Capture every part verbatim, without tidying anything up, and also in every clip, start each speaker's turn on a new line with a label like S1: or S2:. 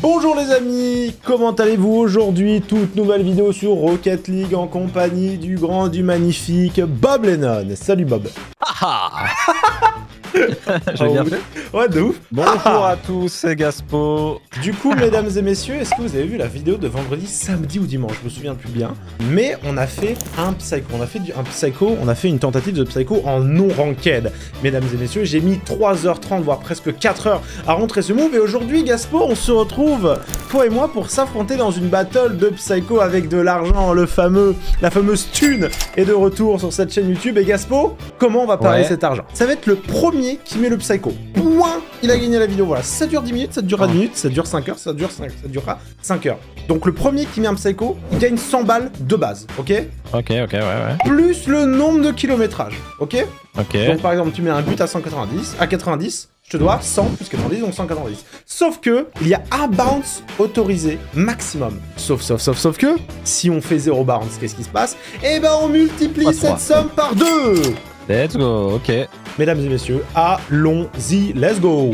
S1: Bonjour les amis, comment allez-vous aujourd'hui? Toute nouvelle vidéo sur Rocket League en compagnie du grand, du magnifique Bob Lennon. Salut Bob.
S2: Ah J'ai bien fait.
S1: Ouais, de ouf.
S2: Bonjour ah. à tous, c'est Gaspo.
S1: Du coup, mesdames et messieurs, est-ce que vous avez vu la vidéo de vendredi, samedi ou dimanche? Je me souviens plus bien. Mais on a fait un Psycho. On a fait du, un Psycho, on a fait une tentative de Psycho en non-ranked. Mesdames et messieurs, j'ai mis trois heures trente, voire presque quatre heures à rentrer ce move. Et aujourd'hui, Gaspo, on se retrouve, toi et moi, pour s'affronter dans une battle de Psycho avec de l'argent. Le fameux, la fameuse thune est de retour sur cette chaîne YouTube. Et Gaspo, comment on va parler
S2: ouais.
S1: cet argent? Ça va être le premier qui met le Psycho. Point, il a gagné la vidéo. Voilà, ça dure dix minutes, ça durera dix minutes, ça dure cinq heures, ça dure cinq, ça durera cinq heures. Donc le premier qui met un Psycho, il gagne cent balles de base, ok?
S2: Ok, ok, ouais, ouais.
S1: Plus le nombre de kilométrages, ok?
S2: Ok.
S1: Donc par exemple, tu mets un but à cent quatre-vingt-dix, à quatre-vingt-dix, je te dois cent plus quatre-vingt-dix, donc cent quatre-vingt-dix. Sauf que, il y a un bounce autorisé maximum. Sauf, sauf, sauf, sauf que, si on fait zéro bounce, qu'est-ce qui se passe? Eh ben on multiplie cette somme par deux.
S2: Let's go, ok.
S1: Mesdames et messieurs, allons-y, let's go.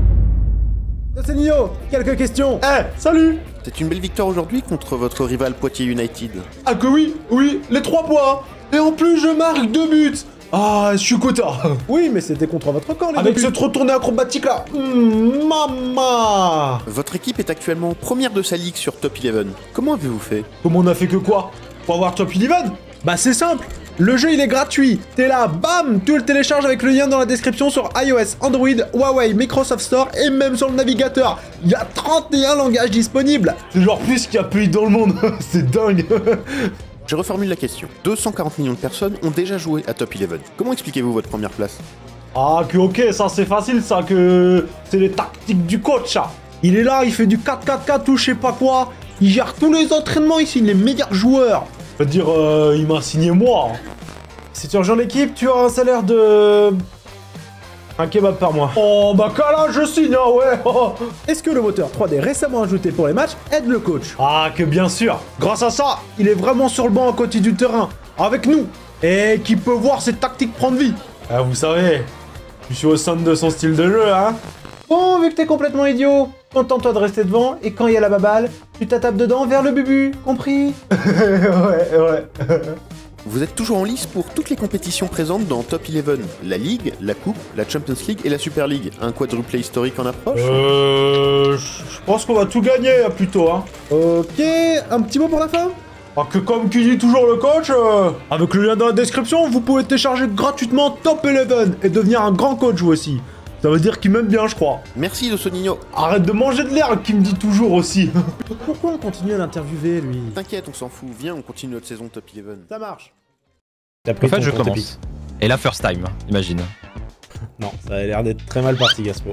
S1: C'est Nio, quelques questions. Eh, hey, salut.
S3: C'est une belle victoire aujourd'hui contre votre rival Poitiers United.
S1: Ah que oui, oui, les trois points. Et en plus, je marque deux buts. Ah, je suis content. Oui, mais c'était contre votre camp, les avec cette retournée acrobatique là. Mmh, maman.
S3: Votre équipe est actuellement première de sa ligue sur Top onze. Comment avez-vous fait?
S1: Comment on a fait que quoi? Pour avoir Top onze? Bah c'est simple. Le jeu il est gratuit, t'es là, bam, tu le télécharges avec le lien dans la description sur iOS, Android, Huawei, Microsoft Store et même sur le navigateur. Il y a trente et un langages disponibles. C'est genre plus qu'il y a pays dans le monde, c'est dingue.
S3: Je reformule la question. deux cent quarante millions de personnes ont déjà joué à Top onze. Comment expliquez-vous votre première place?
S1: Ah que ok, ça c'est facile ça, que c'est les tactiques du coach ça. Il est là, il fait du quatre quatre quatre ou je sais pas quoi. Il gère tous les entraînements ici, les meilleurs joueurs. Je veux dire, euh, il m'a signé moi. Si tu rejoins l'équipe, tu auras un salaire de... un kebab par mois. Oh, bah là, je signe, hein, ouais. Oh. Est-ce que le moteur trois D récemment ajouté pour les matchs aide le coach? Ah, que bien sûr. Grâce à ça, il est vraiment sur le banc à côté du terrain, avec nous. Et qui peut voir ses tactiques prendre vie. Ah, vous savez, je suis au centre de son style de jeu, hein. Bon, vu que t'es complètement idiot, contente-toi de rester devant, et quand il y a la baballe, tu t'attapes dedans vers le bubu, compris? Ouais, ouais.
S3: Vous êtes toujours en lice pour toutes les compétitions présentes dans Top onze. La Ligue, la Coupe, la Champions League et la Super League. Un quadruplé historique en approche?
S1: Euh... Je pense qu'on va tout gagner, plutôt, hein. Ok, un petit mot pour la fin? Ah, que comme qui dit toujours le coach, euh, avec le lien dans la description, vous pouvez télécharger gratuitement Top onze et devenir un grand coach, vous aussi. Ça veut dire qu'il m'aime bien, je crois.
S3: Merci de Sonigno.
S1: Arrête de manger de l'herbe, qui me dit toujours aussi. Pourquoi on continue à l'interviewer, lui?
S3: T'inquiète, on s'en fout. Viens, on continue notre saison Top onze.
S1: Ça marche.
S2: En fait, je commence. Et la first time, imagine.
S1: Non, ça a l'air d'être très mal parti, Gaspo.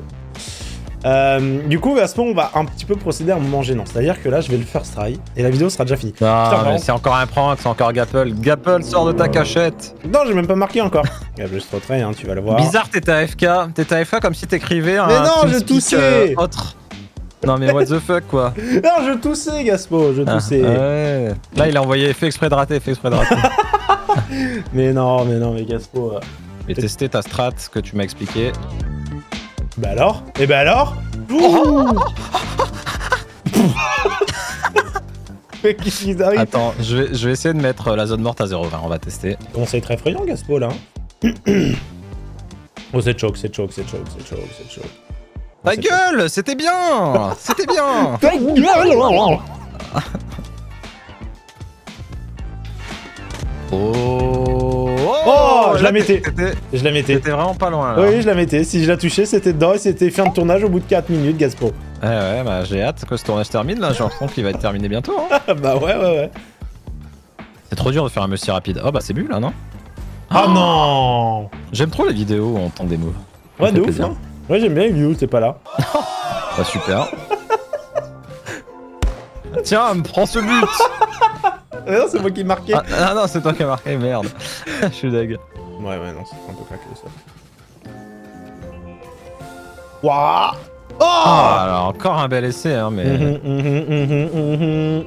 S1: Euh, du coup, Gaspo, on va un petit peu procéder à un moment gênant. C'est-à-dire que là, je vais le first try et la vidéo sera déjà finie.
S2: Non, mais c'est encore un prank, c'est encore Gapple. Gapple, sors de ta cachette.
S1: Non, j'ai même pas marqué encore. Je te retry, hein, tu vas le voir.
S2: Bizarre, t'étais à F K. T'étais à F K comme si t'écrivais un.
S1: Mais non, je toussais.
S2: Euh, autre. Non, mais what the fuck, quoi.
S1: Non, je toussais, Gaspo, je toussais.
S2: Ah, ouais. Là, il a envoyé fait exprès de rater, fait exprès de rater.
S1: Mais non, mais non, mais Gaspo. Euh...
S2: J'ai testé ta strat que tu m'as expliqué.
S1: Bah alors? Et bah alors? Mais qu'est-ce qui arrive?
S2: Attends, je vais, je vais essayer de mettre la zone morte à zéro vingt, on va tester.
S1: Conseil très effrayant, Gaspo, là. Oh, c'est choke, c'est choke, c'est choke, c'est choke, c'est choke.
S2: Ta gueule, c'était bien. C'était bien.
S1: Ta gueule.
S2: Oh,
S1: oh, je la mettais. Je la mettais.
S2: C'était vraiment pas loin là.
S1: Oui, je la mettais. Si je la touchais, c'était dedans et c'était fin de tournage au bout de quatre minutes, Gaspo.
S2: Ouais, ouais, bah j'ai hâte que ce tournage termine là. J'ai l'impression qu'il va être terminé bientôt. Hein.
S1: Bah ouais, ouais, ouais.
S2: C'est trop dur de faire un move si rapide. Oh bah c'est bu là, non?
S1: Ah oh non.
S2: J'aime trop les vidéos où on tente des moves.
S1: Ouais, de ouf, hein. Ouais, j'aime bien les vidéos où t'es pas là.
S2: Bah super. Tiens, prends ce but.
S1: Non, c'est moi qui ai marqué.
S2: Ah, ah non, c'est toi qui as marqué, merde. Je suis deg.
S1: Ouais, ouais, non, c'est un peu craqué ça. Waouh. Oh,
S2: ah, alors, encore un bel essai, hein, mais...
S1: Mmh, mmh, mmh, mmh.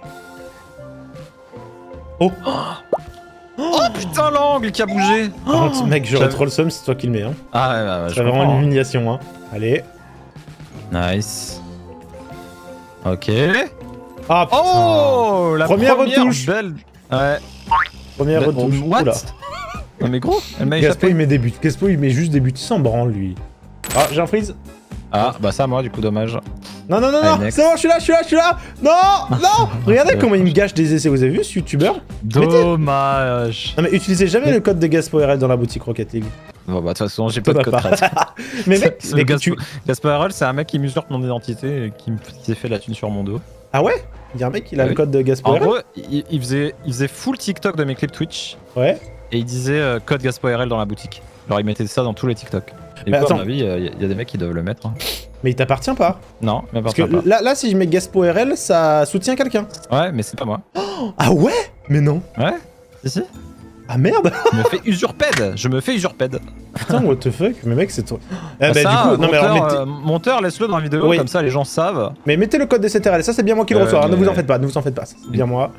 S1: Oh.
S2: Oh putain, l'angle qui a bougé.
S1: Par contre, mec, j'aurais trop le seum, c'est toi qui le mets. Hein.
S2: Ah ouais, bah, ouais,
S1: c'est vraiment une humiliation. Hein. Allez.
S2: Nice. Ok.
S1: Ah putain.
S2: Oh, la
S1: Première
S2: première,
S1: retouche.
S2: belle. Ouais.
S1: Première
S2: Be-
S1: retouche.
S2: What?
S1: Oula.
S2: Non mais gros, elle m'a
S1: Gaspo
S2: échappé.
S1: il met des buts. Gaspo il met juste des buts. Il s'en branle lui. Ah, j'ai un freeze.
S2: Ah, bah ça, moi, du coup, dommage.
S1: Non, non, non,
S2: Allez,
S1: non.
S2: next.
S1: C'est bon, je suis là, je suis là, je suis là. Non, non. Regardez comment il me gâche des essais. Vous avez vu ce youtubeur?
S2: Dommage.
S1: Non mais utilisez jamais
S2: Mais-
S1: le code de GaspoRL dans la boutique Rocket League.
S2: Bon, bah, de toute façon, j'ai pas
S1: T'en
S2: de
S1: as
S2: code
S1: pas.
S2: crête.
S1: Mais mec,
S2: Ce
S1: mais
S2: Gaspo-
S1: tu...
S2: Gasparol, c'est un mec qui m'usurpe mon identité et qui, me- qui s'est fait la thune sur mon dos.
S1: Ah ouais? Il y a un mec, il a
S2: Ah
S1: le
S2: oui.
S1: code de
S2: En
S1: GaspoRL?
S2: gros, il, il faisait, il faisait full TikTok de mes clips Twitch
S1: Ouais.
S2: et il disait euh, code GaspoRL dans la boutique. Alors, il mettait ça dans tous les TikTok. Et
S1: Mais
S2: quoi, à
S1: attends.
S2: mon avis, il y, y a des mecs qui doivent le mettre. Hein.
S1: Mais il t'appartient pas.
S2: Non, mais
S1: Parce que
S2: pas.
S1: là, là, si je mets GaspoRL, ça soutient quelqu'un.
S2: Ouais, mais c'est pas moi.
S1: Ah ouais? Mais non.
S2: Ouais, si, si.
S1: Ah merde.
S2: Je me fais usurped. Je me fais usurped.
S1: Putain, what the fuck? Mais mec, c'est trop... Eh
S2: Bah
S1: bah,
S2: ça,
S1: du coup, non mais alors,
S2: monteur,
S1: mettez...
S2: euh, monteur, laisse-le dans la vidéo,
S1: Oui.
S2: comme ça les gens savent.
S1: mais mettez le code de C T R L. Ça, c'est bien moi qui le
S2: Euh,
S1: reçois. hein. Ne
S2: mais-
S1: vous en faites pas, ne vous en faites pas. C'est bien moi.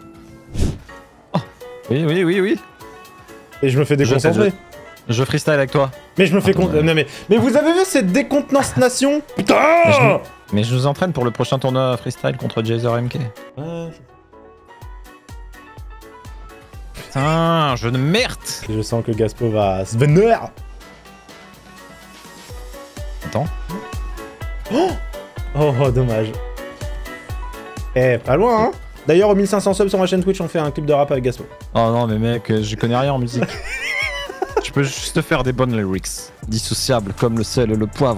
S2: Oui, oui, oui, oui.
S1: Et je me fais
S2: Je sais,
S1: déconcentrer.
S2: Je freestyle avec toi.
S1: Mais je me fais
S2: Attends,
S1: con...
S2: ouais.
S1: Non mais... Mais vous avez vu cette décontenance nation?
S2: Mais
S1: Putain.
S2: je, mais je vous entraîne pour le prochain tournoi freestyle contre Jazer M K.
S1: Ouais.
S2: Putain, je ne merde.
S1: Je sens que Gaspo va se vénérer.
S2: Attends.
S1: Oh, oh, dommage. Eh, pas loin, hein. D'ailleurs, aux mille cinq cents subs sur ma chaîne Twitch, on fait un clip de rap avec Gaspo.
S2: Oh non, mais mec, euh, je connais rien en musique. Je peux juste faire des bonnes lyrics. Dissociables comme le sel et le poivre.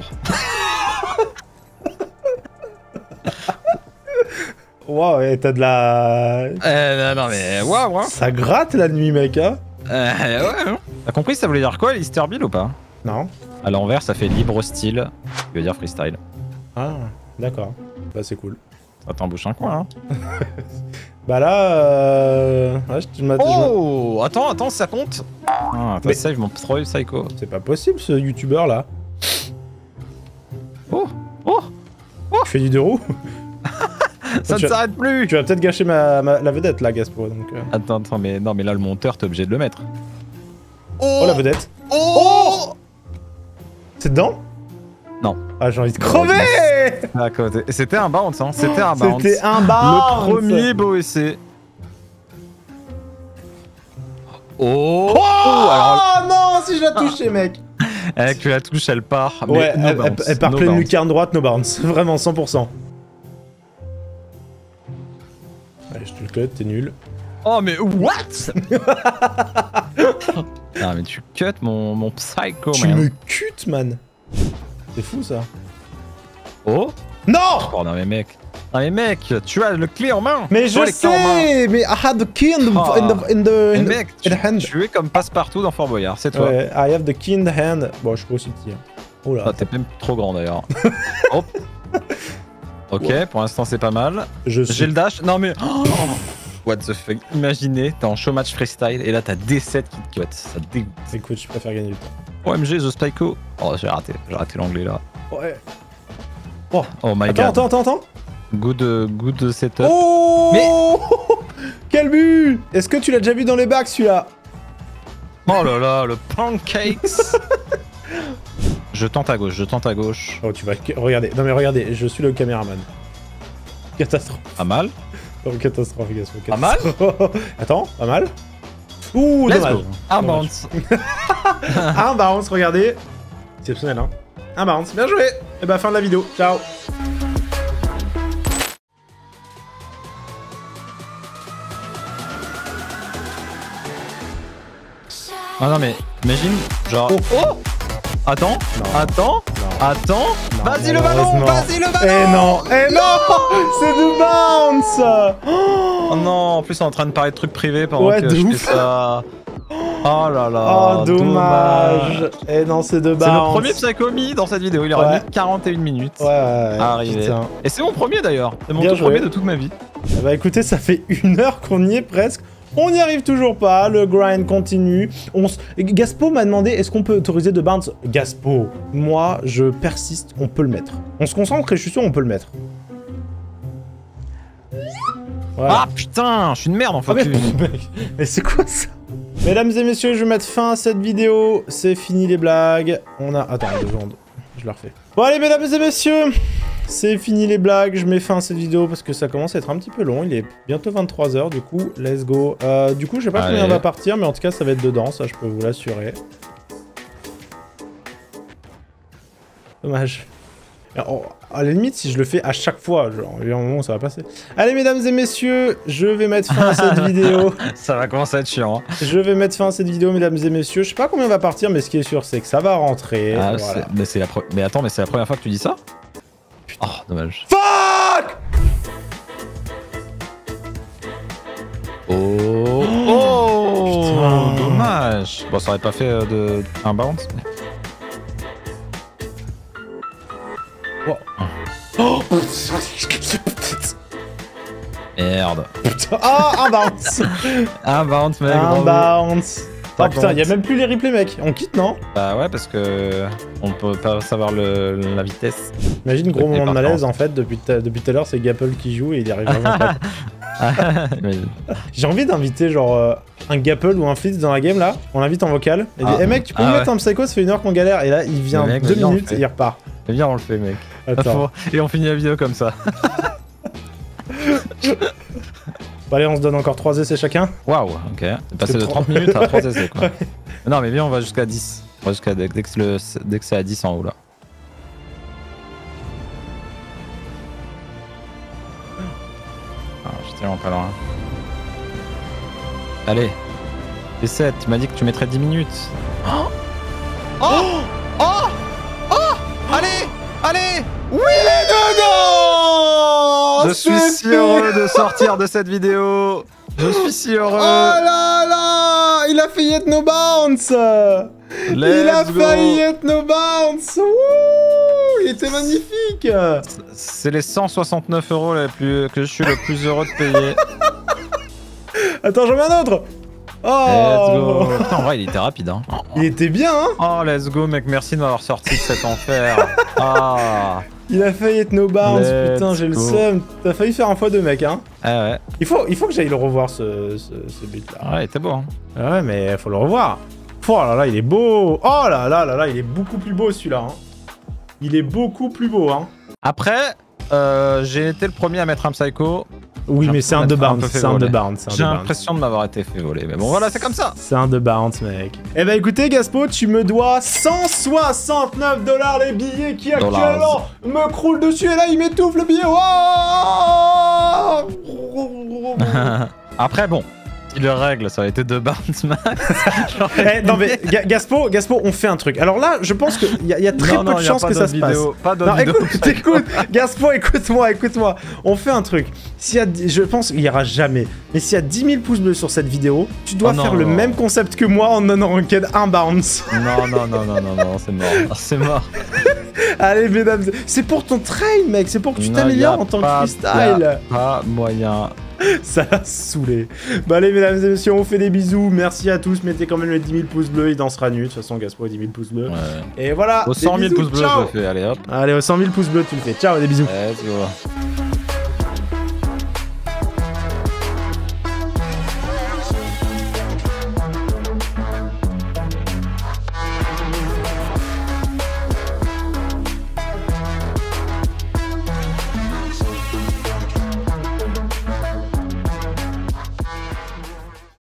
S1: Wow, et t'as de la...
S2: Euh, non, non, mais waouh, hein.
S1: Ça gratte la nuit, mec, hein.
S2: Euh, ouais, hein. T'as compris ça voulait dire quoi, l'Easter Bill ou pas?
S1: Non.
S2: À l'envers, ça fait libre style, qui veut dire freestyle.
S1: Ah, d'accord. Bah, c'est cool.
S2: Ça t'embouche un coin, hein.
S1: Bah là, euh... Ouais, je, je m'att- je m'att-
S2: Oh, attends, attends, ça compte. Ah, t'as
S1: Mais-
S2: save mon pro psycho.
S1: C'est pas possible, ce youtubeur là.
S2: Oh, oh,
S1: Tu fais du deux roues.
S2: ça
S1: tu
S2: ne
S1: as-
S2: s'arrête plus.
S1: Tu vas peut-être gâcher ma, ma- la vedette là, Gaspo. Donc, euh.
S2: Attends, attends, mais non, mais là le monteur, t'es obligé de le mettre.
S1: Oh, la vedette.
S2: Oh,
S1: C'est dedans?
S2: Non.
S1: Ah, j'ai envie de crever.
S2: À côté. C'était un bounce, hein. C'était un bounce.
S1: C'était un
S2: Le
S1: bounce.
S2: premier beau essai. Oh,
S1: Oh,
S2: alors,
S1: non, si je la touchais, mec.
S2: avec la touche, elle part. Mais
S1: Ouais,
S2: no
S1: elle, elle-
S2: bounce,
S1: elle part
S2: no
S1: pleine
S2: bounce.
S1: lucarne droite, no bounce. Vraiment, cent pour cent. Allez, je te le cut, t'es nul.
S2: Oh, mais what? Ah, mais tu cut mon, mon psycho,
S1: Tu
S2: man.
S1: me cutes, man. C'est fou, ça.
S2: Oh,
S1: Non.
S2: oh, non, mais mec. Non, mais mec, tu as le clé en main.
S1: Mais
S2: Tu
S1: je
S2: as les clés en main.
S1: sais, mais I had the key in the,
S2: Oh.
S1: in the, in the,
S2: Mais
S1: in the-
S2: mec,
S1: in
S2: tu,
S1: the hand.
S2: tu es comme passe-partout dans Fort Boyard, c'est toi.
S1: Ouais, I have the key in the hand. Bon, je suis pas aussi petit. Hein. Oh là.
S2: Ah, t'es même trop grand d'ailleurs. Hop. Ok,
S1: Ouais.
S2: pour l'instant c'est pas mal.
S1: Je
S2: J'ai
S1: suis...
S2: le dash. Non mais. Oh what the fuck. Imaginez, t'es en showmatch freestyle et là t'as D sept qui te cut. Ça te dégoûte.
S1: Écoute, je préfère gagner du temps.
S2: O M G, The Spyco. Oh, j'ai raté. J'ai raté l'anglais là.
S1: Ouais.
S2: Oh my
S1: Attends,
S2: god.
S1: attends, attends, attends.
S2: Good, euh, good setup.
S1: Oh
S2: Mais-
S1: Quel but! Est-ce que tu l'as déjà vu dans les bacs, celui-là?
S2: Oh là là, le pancakes. Je tente à gauche, je tente à gauche.
S1: Oh, tu vas... Regardez. Non, mais regardez, je suis le caméraman. Catastrophe.
S2: Pas mal.
S1: Oh, catastrophe, Gaspo.
S2: Pas mal.
S1: Attends, pas mal. Ouh,
S2: Let's
S1: dommage.
S2: go. Un
S1: Dommage.
S2: bounce.
S1: Un bounce, regardez. Exceptionnel, hein. Un bounce. Bien joué. Et bah, fin de la vidéo. Ciao.
S2: Ah non mais, imagine, genre...
S1: Oh.
S2: Oh Attends,
S1: Non.
S2: attends,
S1: Non.
S2: attends.
S1: Non,
S2: Vas-y le ballon,
S1: malheureusement.
S2: vas-y le ballon.
S1: Eh non, eh non, c'est du bounce.
S2: Oh non, en plus on est en train de parler de trucs privés pendant
S1: Ouais,
S2: que
S1: de
S2: je
S1: ouf.
S2: fais ça. Oh là là.
S1: Oh, dommage. Eh non, c'est de bounce.
S2: C'est le premier Psychomi dans cette vidéo, il aura
S1: Ouais.
S2: mis quarante et une minutes.
S1: Ouais, ouais, ouais.
S2: Arrivé.
S1: Putain.
S2: Et c'est mon premier d'ailleurs, c'est mon
S1: Bien
S2: tout
S1: joué.
S2: premier de toute ma vie.
S1: Eh bah écoutez, ça fait une heure qu'on y est presque. On n'y arrive toujours pas, le grind continue. On s... Gaspo m'a demandé est-ce qu'on peut autoriser de bounce. Gaspo, moi je persiste, on peut le mettre. On se concentre et je suis sûr on peut le mettre. Voilà.
S2: Ah putain, je suis une merde en
S1: Ah, mais,
S2: focus.
S1: mais, mais c'est quoi ça? Mesdames et messieurs, je vais mettre fin à cette vidéo. C'est fini les blagues. On a... Attends, deux secondes. Je la refais. Bon allez, mesdames et messieurs, C'est fini les blagues, je mets fin à cette vidéo parce que ça commence à être un petit peu long. Il est bientôt vingt-trois heures, du coup, let's go. Euh, du coup, je sais pas
S2: Allez.
S1: combien on va partir, mais en tout cas, ça va être dedans, ça je peux vous l'assurer. Dommage. Alors, à la limite, si je le fais à chaque fois, genre, il y a un moment où ça va passer. Allez, mesdames et messieurs, je vais mettre fin à cette vidéo.
S2: Ça va commencer à être chiant. Hein.
S1: Je vais mettre fin à cette vidéo, mesdames et messieurs. Je sais pas combien on va partir, mais ce qui est sûr, c'est que ça va rentrer.
S2: Ah,
S1: voilà.
S2: c'est- mais, c'est la pre- mais attends, mais c'est la première fois que tu dis ça? Oh, dommage.
S1: Fuck!
S2: Oh, oh
S1: Putain.
S2: Dommage. Bon, ça aurait pas fait euh, de un bounce.
S1: Oh. Oh.
S2: Merde.
S1: Putain. Ah, un bounce!
S2: Un bounce, mec.
S1: Un
S2: bravo.
S1: bounce!
S2: Par
S1: Oh putain,
S2: contre-
S1: y'a même plus les replays, mec. On quitte, non?
S2: Bah ouais, parce que on peut pas savoir le, la vitesse.
S1: Imagine, gros
S2: Replay
S1: moment de
S2: par
S1: malaise,
S2: contre.
S1: en fait, depuis, ta- depuis tout à l'heure, c'est Gapple qui joue et il y arrive vraiment pas.
S2: Imagine.
S1: J'ai envie d'inviter, genre, euh, un Gapple ou un Fitz dans la game, là. On l'invite en vocal. Et dit,
S2: Ah.
S1: hey mec, tu peux
S2: Ah
S1: me
S2: ouais.
S1: mettre un psycho, ça fait une heure qu'on galère. Et là, il vient
S2: Le mec,
S1: deux
S2: viens, on le
S1: minutes
S2: fait.
S1: et il repart.
S2: Mais viens, on le fait, mec.
S1: Attends.
S2: Et on finit la vidéo comme ça.
S1: Bon, allez, on se donne encore trois essais chacun.
S2: Waouh, ok. C'est passé
S1: C'est
S2: de
S1: trop-
S2: trente minutes à trois essais, quoi. Non, mais viens, on va jusqu'à dix. On va jusqu'à dès, dès que le- dès que c'est à dix en haut, là. Ah, j'étais vraiment pas loin. Allez. T sept, tu m'as dit que tu mettrais dix minutes. Oh Oh Oh Oh Allez Allez
S1: Oui, les dedans!
S2: Je suis si heureux de sortir de cette vidéo. Je suis si
S1: Oh
S2: heureux.
S1: là là! Il a failli être no bounce! Il a
S2: Let's go.
S1: failli être no bounce! Wouh! Il était magnifique!
S2: C'est les cent soixante-neuf euros les plus... que je suis le plus heureux de payer.
S1: Attends, j'en mets un autre!
S2: Let's
S1: Oh!
S2: go. Putain, en vrai, il était rapide, hein.
S1: Il était bien, hein?
S2: Oh, let's go, mec. Merci de m'avoir sorti de cet enfer. Ah.
S1: Il a failli être no bounce,
S2: Let's
S1: putain, j'ai le
S2: go.
S1: seum. T'as failli faire un fois deux, mec, hein?
S2: Ah ouais.
S1: Il faut, il faut que j'aille le revoir, ce, ce, ce but-là.
S2: Ouais, il était beau, hein.
S1: Ah ouais, mais faut le revoir. Oh là là, il est beau. Oh là là là là, il est beaucoup plus beau, celui-là. Hein. Il est beaucoup plus beau, hein.
S2: Après, euh, j'ai été le premier à mettre un psycho.
S1: Oui,
S2: J'ai
S1: mais c'est un de
S2: l'impression d'être un
S1: bounce,
S2: peu fait
S1: c'est un de
S2: voler.
S1: bounce. c'est un
S2: J'ai
S1: de bounce.
S2: l'impression de m'avoir été fait voler. Mais bon, voilà, c'est comme ça.
S1: C'est un de bounce, mec. Eh ben écoutez, Gaspo, tu me dois cent soixante-neuf dollars les billets qui actuellement me croulent dessus et là il m'étouffe le billet. Oh
S2: Après, bon. Si le règle, ça a été deux bounce max.
S1: Eh, non mais Ga- Gaspo, Gaspo, on fait un truc. Alors là, je pense qu'il y, a- y a très
S2: Non,
S1: peu
S2: non,
S1: de
S2: y a
S1: chances
S2: pas
S1: que ça
S2: d'autres
S1: se passe.
S2: vidéos, Pas d'autres
S1: Non,
S2: vidéos.
S1: écoute, écoute, Gaspo, écoute-moi, écoute-moi. On fait un truc. S'il y a, je pense qu'il y aura jamais. Mais s'il y a dix mille pouces bleus sur cette vidéo, tu dois
S2: Oh non,
S1: faire le
S2: non.
S1: même concept que moi en non-ranked un bounce.
S2: Non, non, non, non, non, non, c'est mort. C'est mort.
S1: Allez, mesdames, c'est pour ton train, mec. C'est pour que tu
S2: Non,
S1: t'améliores
S2: y a
S1: en tant que
S2: pas-
S1: freestyle.
S2: y a Pas moyen.
S1: Ça l'a saoulé. Bah allez, mesdames et messieurs, on fait des bisous. Merci à tous. Mettez quand même les dix mille pouces bleus. Il dansera nu. De toute façon, Gaspo a dix mille pouces bleus.
S2: Ouais.
S1: Et voilà.
S2: Aux
S1: des
S2: cent mille
S1: bisous,
S2: pouces bleus,
S1: ciao.
S2: je le fais. Allez, hop.
S1: Allez, aux cent mille pouces bleus, tu le fais. Ciao, des bisous.
S2: Let's go.